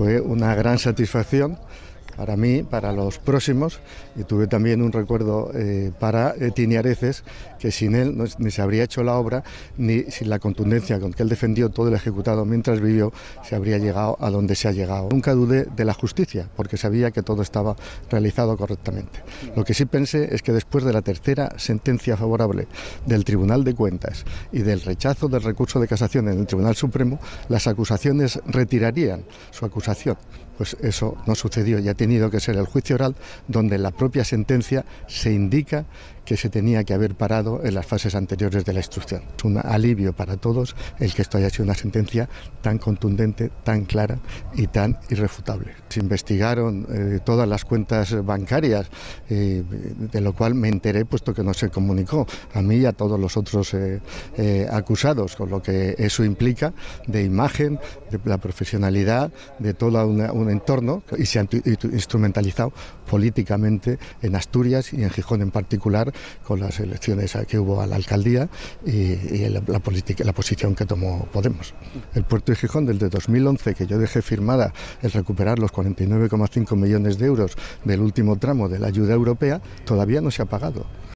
fue una gran satisfacción para mí, para los próximos, y tuve también un recuerdo para Tini Areces, que sin él ni se habría hecho la obra, ni sin la contundencia con que él defendió todo el ejecutado mientras vivió, se habría llegado a donde se ha llegado. Nunca dudé de la justicia, porque sabía que todo estaba realizado correctamente. Lo que sí pensé es que después de la tercera sentencia favorable del Tribunal de Cuentas y del rechazo del recurso de casación en el Tribunal Supremo, las acusaciones retirarían su acusación. Pues eso no sucedió y ha tenido que ser el juicio oral donde en la propia sentencia se indica que se tenía que haber parado en las fases anteriores de la instrucción. Es un alivio para todos el que esto haya sido una sentencia tan contundente, tan clara y tan irrefutable. Se investigaron todas las cuentas bancarias, de lo cual me enteré puesto que no se comunicó a mí y a todos los otros acusados, con lo que eso implica de imagen, de la profesionalidad, de todo un entorno, y se ha instrumentalizado políticamente en Asturias y en Gijón en particular, con las elecciones que hubo a la alcaldía y la posición que tomó Podemos. El puerto de Gijón, desde 2011, que yo dejé firmada el recuperar los 49,5 millones de euros del último tramo de la ayuda europea, todavía no se ha pagado.